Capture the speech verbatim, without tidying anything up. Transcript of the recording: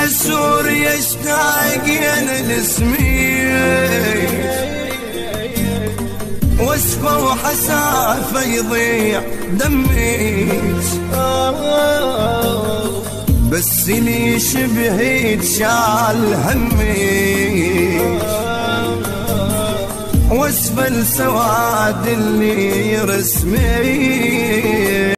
سوريا اشتاقين لاسميك، وصفه وحسافه يضيع دميك، بس لي شبهك شال هميك، وصف السواد اللي يرسميك.